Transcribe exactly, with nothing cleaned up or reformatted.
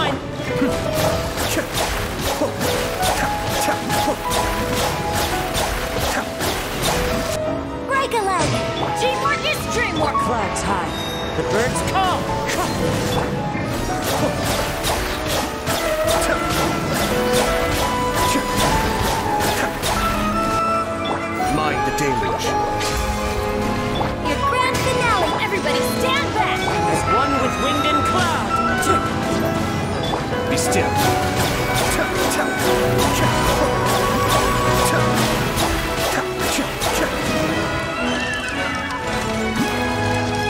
mine! Break a leg! Teamwork is dreamwork! Flags high. The birds come! Mind the deluge. Your grand finale! Everybody stand back! As one with wind and cloud! Be still.